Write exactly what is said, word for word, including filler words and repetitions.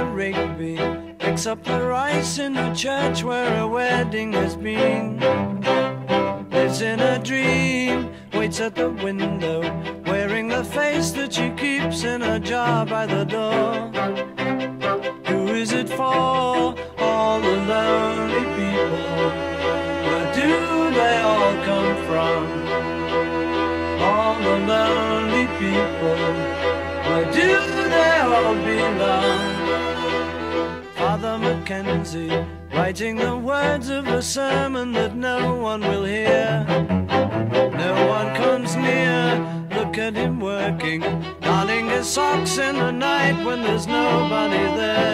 Rigby picks up the rice in the church where a wedding has been. Lives in a dream, waits at the window, wearing the face that she keeps in a jar by the door. Who is it for? All the lonely people. Where do they all come from? All the lonely people. Where do they all belong? Father Mackenzie, writing the words of a sermon that no one will hear. No one comes near, look at him working, darning his socks in the night when there's nobody there.